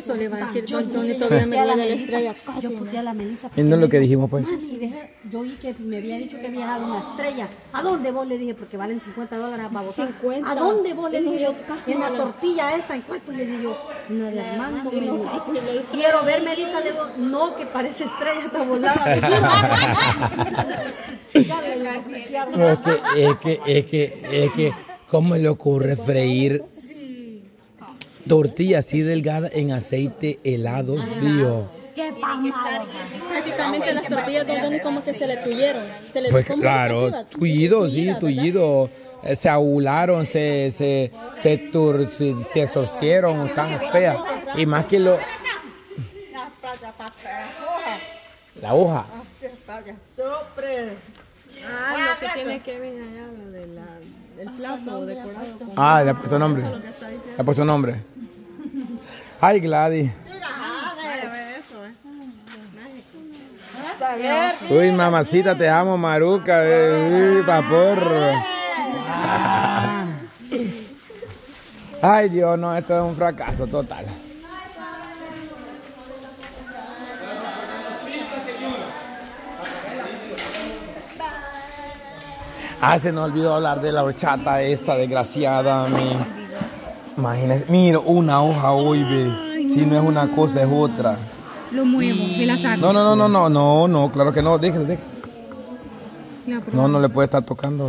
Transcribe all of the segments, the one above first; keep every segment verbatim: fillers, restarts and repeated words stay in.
Eso le iba a decir Don Johnny, todavía me duele la estrella. Casi, yo puteé a la Melissa. Y no es lo que dijimos, pues. Mami, dejé, yo oí que me había dicho que había dado una estrella. ¿A dónde vos? Le dije, porque valen cincuenta dólares para botar. cincuenta. ¿A dónde vos? Le dije yo, en la tortilla esta. ¿En cuál? Pues le dije yo, una de Armando. Me dijo, quiero ver, Melissa. Le digo, no, que parece estrella, está volada. No, es que, es que, es que, es que, ¿cómo le ocurre freír tortilla así delgada en aceite helado frío? ¡Qué pamado! Prácticamente las tortillas de Johnny como que se le tuyeron. Se le, Pues ¿cómo claro, se tullido, sí, tullido. Eh, Se ahularon, se, se, se, tur, se, se sostieron, tan feas. Y más que lo... La hoja. Ah, lo que tiene que venir allá, lo de la, del plato decorado. Con... Ah, le ha puesto nombre. Le ha puesto nombre. Ay, Gladys. Uy, mamacita, te amo, Maruca. Uy, paporro. Ay, Dios, no, esto es un fracaso total. Ah, se nos olvidó hablar de la horchata esta desgraciada, mi. Imagínese, mira, una hoja hoy, ve. Si no es una cosa, es otra. Lo muevo y la saco. No, no, no, no, no, no, no, claro que no, déjelo, déjelo. No, no le puede estar tocando.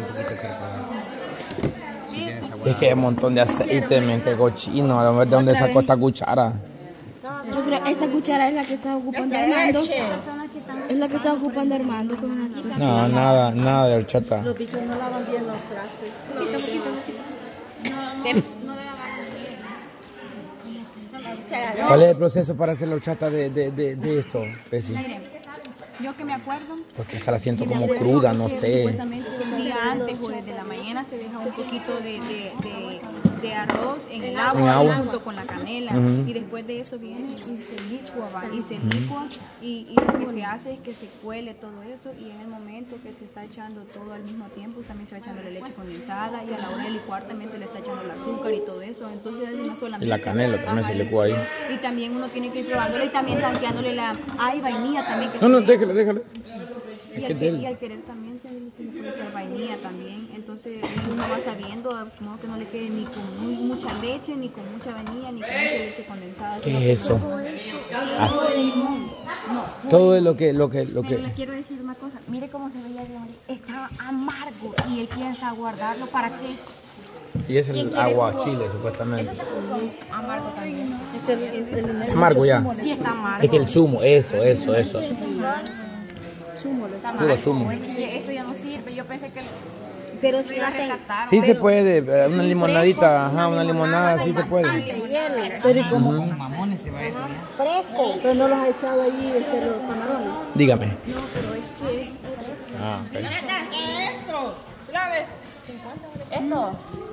Es que hay un montón de aceite, mente cochino, a ver de dónde sacó esta cuchara. Yo creo que esta cuchara es la que está ocupando Armando. Es la que está ocupando Armando con una cuchara. No, nada, nada de horchata. Los bichos no lavan bien los trastes. ¿Cuál es el proceso para hacer la horchata de, de, de, de esto, Pesi? Yo que me acuerdo. Porque esta la siento como cruda, no sé. Supuestamente un día antes o desde la mañana se deja un poquito de, de, de, de arroz en el agua, En agua. junto con la canela. Uh-huh. Y después de eso viene y se licua, ¿va? Y se licua. Y, y lo que se hace es que se cuele todo eso. Y en el momento que se está echando todo al mismo tiempo, también se está echando la leche condensada. Y a la hora de licuar también se le está echando el azúcar y todo eso. Entonces es una sola Y la canela también Ajá, se licúa ahí. Y también uno tiene que ir probándole y también tanteándole la... Hay vainilla también que No, no, se- déjale, déjale. y Es que al, es de que- él. y al querer también se se le puede echar vainilla también. Entonces uno va sabiendo, como que no le quede ni con muy, mucha leche, ni con mucha vainilla, ni con mucha leche condensada. ¿Qué sino es que eso? todo es- Así. jugo de limón. No, Todo es lo que, lo que, lo Pero que. le quiero decir una cosa, mire cómo se veía ese hombre, estaba amargo y él piensa guardarlo para qué. Y es el agua chile, Eso supuestamente. se puso amargo también. Este, el, el, el, Amargo ya. Sí está amargo. Es que el zumo, eso, eso, eso. Está Puro amargo. zumo. Es que esto ya no sirve, yo pensé que pero lo si iba a hacen... rescatar. Sí se puede, eh, una limonadita, ajá, una limonada, sí se puede. pero ¿y cómo? Fresco. Pero no los ha echado ahí este, los camarones. Dígame. No, pero es que... Ah, ok. Esto.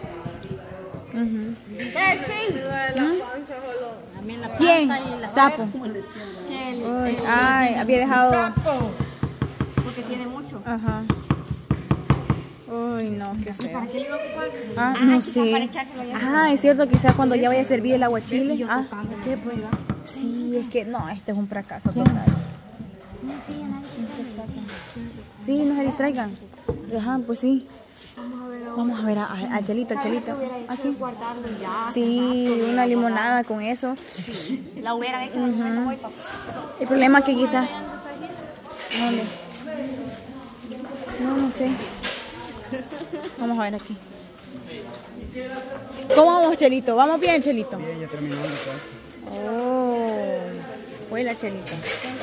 ¿Quién? Sapo. El, Uy, ay, había dejado... porque tiene mucho. Ajá. Uy, no, qué feo. ¿Para qué le iba a ocupar? Ah, Ah, no quizás sé. para echárselo ya. Ah, es cierto, quizás cuando ya vaya a servir el aguachile. yo Ah, tocando, ¿qué pues? sí, es que no, este es un fracaso total. Sí, no se distraigan. Ajá, pues sí. Vamos a ver a, a, a Chelita, Chelita. Aquí. Guardarlo ya. Sí, una limonada con eso. La hubieran hecho en el momento hoy, papá. El problema es que quizás... ¿Dónde? No, no sé. Vamos a ver aquí. ¿Cómo vamos, Chelito? ¿Vamos bien, Chelito? Bien, ya terminando. Oh, fue la Chelita.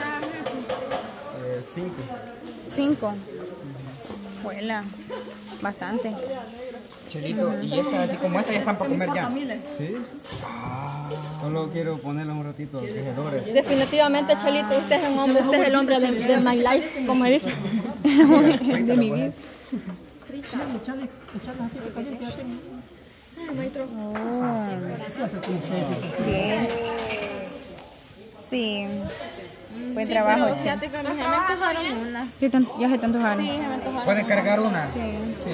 Eh, cinco. Cinco. Vuela. Bastante. Chelito, y estas así como estas ya están para comer ya. Sí. Solo quiero ponerlas un ratito que se logre. Definitivamente, Chelito, usted es un hombre, usted es el hombre de, de my life, como se dice. De mi vida. Bien. Sí. Buen trabajo, Che. Fíjate que a mí se me antojaron unas. Sí, tan- ya se te antojaron. Sí, se me antojaron. ¿Pueden cargar una? Sí.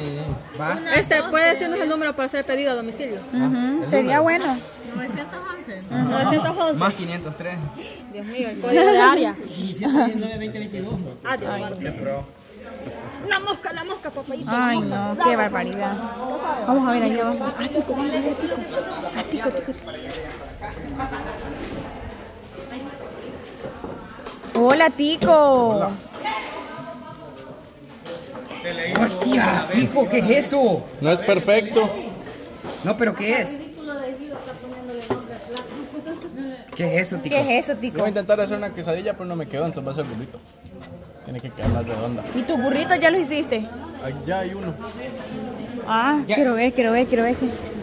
Sí. Va. Este, ¿puede decirnos el número para hacer pedido a domicilio? Ujú, sería bueno. novecientos once. novecientos once. Más quinientos tres. Dios mío, el código de área. diecisiete veinte veintidós. Ah, Dios mío. La mosca, la mosca, papayito. Ay, no, qué barbaridad. Vamos a ver allá abajo. Ah, Tico, vamos a ver, Tico. Ah, Tico, Tico, Tico. Hola, Tico. Hola. ¡Hostia! Tico, ¿qué es eso? No es perfecto. No, pero ¿qué es? ¿Qué es eso, Tico? ¿Qué es eso, Voy Tico? a intentar hacer una quesadilla, pero no me quedó, entonces va a ser burrito. Tiene que quedar más redonda. ¿Y tus burritos ya los hiciste? Allá hay uno. Ah, Ya. quiero ver, quiero ver, quiero ver.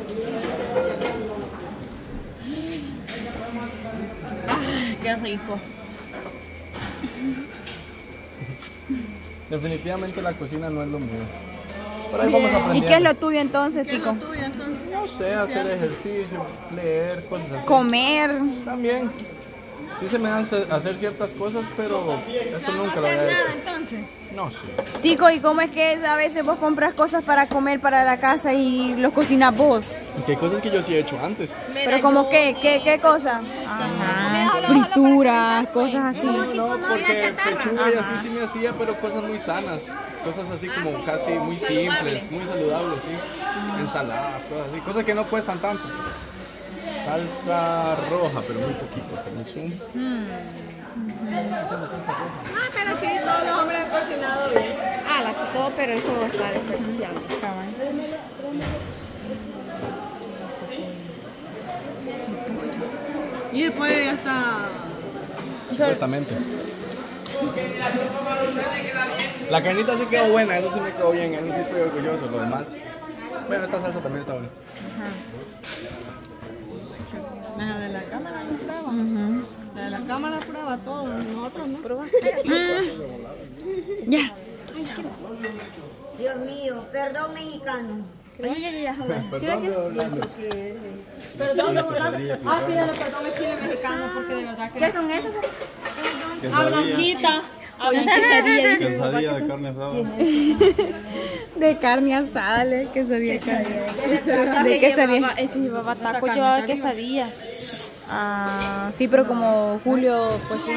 Ah, qué rico. Definitivamente la cocina no es lo mío. Pero ahí vamos aprendiendo. ¿Y qué es lo tuyo entonces, Tico? Tuyo, entonces. No sé, hacer ejercicio, leer, cosas así. Comer. También. Sí se me dan hacer- hacer ciertas cosas, pero esto nunca lo había hecho. entonces. No sé. Tico, ¿y cómo es que a veces vos compras cosas para comer para la casa y los cocinas vos? Es que hay cosas que yo sí he hecho antes. ¿Pero como qué? ¿Qué, qué cosa? Ajá, frituras, cosas así. No, porque pechuga y así sí me hacía, pero cosas muy sanas. Cosas así como casi muy simples, muy saludables, sí. Ensaladas, cosas así. Cosas que no cuestan tanto. Salsa roja, pero muy poquito. Permiso. Hacemos salsa roja. Ah, pero sí, todos los hombres han cocinado bien. Ah, la todo, pero eso está desperdiciando. Y el pollo ya está. Supuestamente. La carnita sí quedó buena, eso sí me quedó bien, eso sí estoy orgulloso, lo demás. Bueno, esta salsa también está buena. La de la cámara no prueba. La de la cámara prueba todo, nosotros no. Ya. Dios mío, perdón mexicano. Ay, ya, ya, ya. Perdón, Perdón, de verdad. Ah, pídale perdón al chile mexicano porque de verdad que. ¿Qué son esos? A Blanquita. A Blanquita. Quesadilla de carne asada. De carne asada, le quesadilla de carne. ¿De qué sería? Es que llevaba taco, llevaba quesadillas. Ah, sí, pero como Julio, pues sí.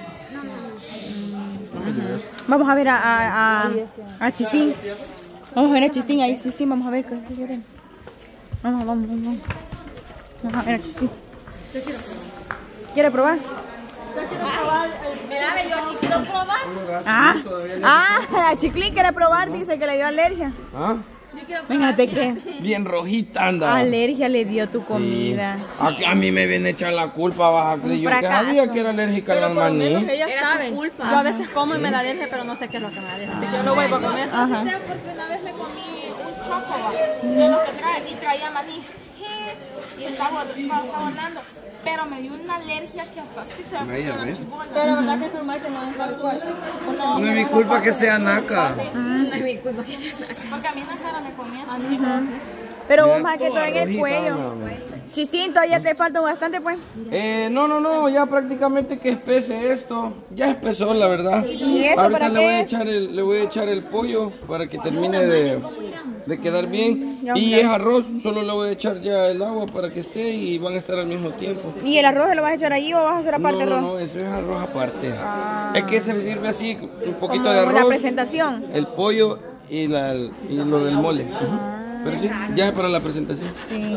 Vamos a ver a, a, a, a Chistín. Vamos a ver a Chistín, ahí Chistín, vamos a ver qué quiere. Vamos, vamos, vamos. Vamos a ver a Chistín. ¿Quiere probar? Mira, yo aquí quiero probar. Ah, ah, la Chiclín quiere probar, dice que le dio alergia. ¿Ah? Fíjate que Bien rojita anda. alergia le dio tu comida. A, a mí me viene a echar la culpa, vas a creer. Yo que fracaso. sabía que era alérgica al maní. Ellas saben. Yo a veces como y me da alergia, pero no sé qué es lo que me da alergia. Así que yo no vuelvo a comer. Ajá. Porque una vez me comí un choco de lo que trae y traía maní. Y estaba, estaba hablando. Pero me dio una alergia que hasta así se me Ahí, puso a la ver. chibona. Pero la verdad que es normal que no es tal cual. No es mi culpa que sea naca. Porque a mí en la cara me comía así. Pero Mira, vos más que todo en el rojita, cuello. mami. Chistín, todavía te falta bastante, pues. Eh, no, no, no, ya prácticamente que espese esto. Ya espesó, la verdad. ¿Y eso Ahorita para le qué voy a es? echar el, le voy a echar el pollo para que termine de, de quedar bien. Ya, Y ya. es arroz, solo le voy a echar ya el agua para que esté y van a estar al mismo tiempo. ¿Y el arroz se lo vas a echar ahí o vas a hacer No, aparte no, arroz? no, eso es arroz aparte. Es que se sirve así, un poquito Como de una arroz, presentación. el pollo y, la, y lo del mole. Ujú. Pero sí, ya para la presentación. Sí.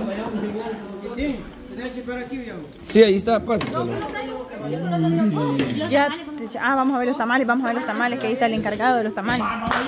Sí, ahí está, pásaselo. Ya, te- ah, vamos a ver los tamales, vamos a ver los tamales, que ahí está el encargado de los tamales.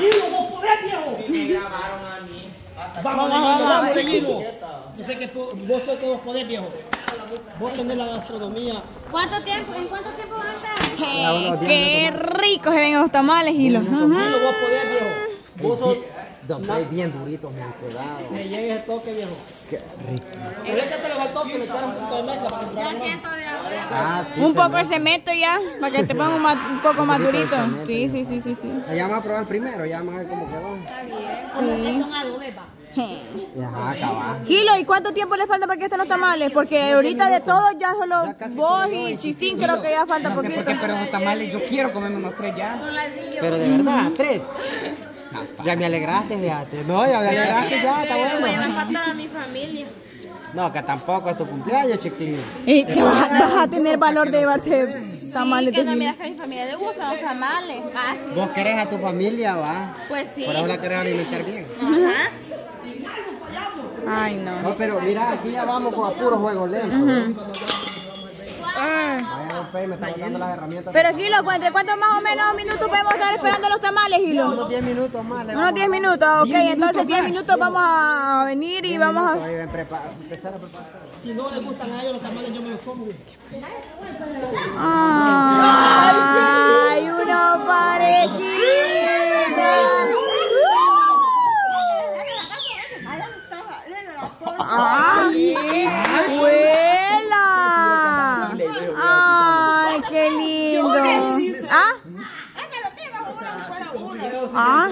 Vamos, vamos, vamos, Reguido. Yo sé que po- vos sos que vos podés, viejo. Vos tenés la gastronomía. ¿Cuánto tiempo? ¿En cuánto tiempo van a estar? Eh, qué ricos se ven los tamales y los... Tranquilo, vos podés, viejo. Vos sos... bien duritos, me han quedado. Me llegue ese toque, viejo. Qué rico. Se ve que te le faltó que le echaron un poquito de mezcla para que entrara más. Ah, sí. Un poco de cemento ya, para que te ponga un, ma- un poco más durito. Sí, sí, sí, sí, sí. Ya vamos a probar primero, ya vamos a ver cómo quedó. Sí. Son adobes, pa. Ajá, acabá. Kilo, ¿y cuánto tiempo le falta para que estén los tamales? Porque ahorita de todos ya solo vos y Chistín creo que ya falta No sé poquito. por qué, pero los tamales yo quiero comerme unos tres ya. Pero de verdad, tres. Ya me alegraste, fíjate. No, ya me alegraste, ya, está bueno. Voy a empatar a mi familia. No, que tampoco es tu cumpleaños, chiquillo. Y te vas, vas a tener valor de llevarte tamales que de no, Gilo. mira que a mi familia le gustan los tamales. Ah, sí. Vos querés a tu familia, va. Pues sí. Por eso la querés alimentar bien. Ajá. Ay, no. No, pero mira, aquí ya vamos con a puro juego lento. Ah. Vaya, don Pei, me está botando las herramientas. Pero Gilo, ¿cuántos cuántos más o menos minutos podemos estar esperando los tamales, Gilo? Unos diez minutos más. le Unos vamos diez a- minutos, ok. Entonces diez minutos vamos a venir y diez vamos minutos, a... ahí ven, prepa- empezar a preparar. Si no les gustan a ellos los tamales, yo me los como. Ay, unos parejitos. Ay, abuela. Ay, qué lindo. ¿Ah? Ah.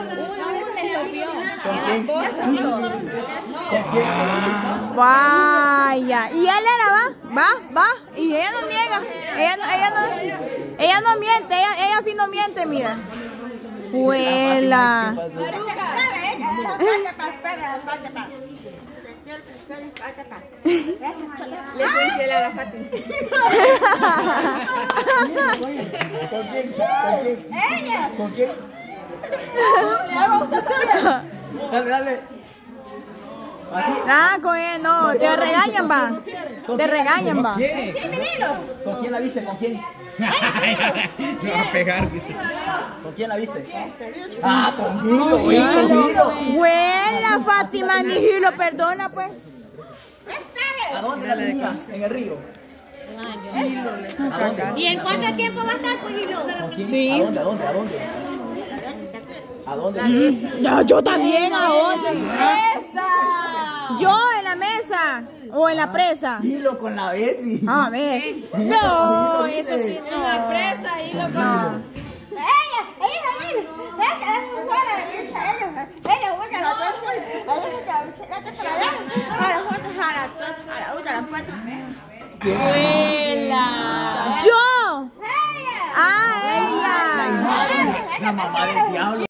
Vaya. Y él era, va, va, va. Y ella no niega. Ella no, ella no, ella no miente. Ella, ella sí no miente, mira. Abuela. Le puse la la Fátima. ¿Con quién? Dale, dale. Ah, con él no. Te regañan, va. Te regañan, va. ¿Con quién la viste? ¿Con quién? Me va a pegar, dice. ¿Con quién la viste? Ah, con Gilo, Abuela, Fátima, ni Gilo, perdona, pues. ¿A dónde la tenías? ¿En el río? ¿Y en cuánto tiempo va a estar, pues, Gilo? ¿Con quién? Sí. ¿A dónde? ¿A dónde? ¿A dónde? ¿A dónde? No, yo también, ¿a dónde? Yo en la mesa o en la presa. Gilo con la Bessie. A ver. No, eso sí no. La presa y lo No. Ella, ella, ella, ella, es muy buena, ella, ella, ella, oye, la dos, ella, vete para allá, a las fotos, a las dos, a la una, a las cuatro. Abuela. Yo. Ah, ella. La mamá del diablo.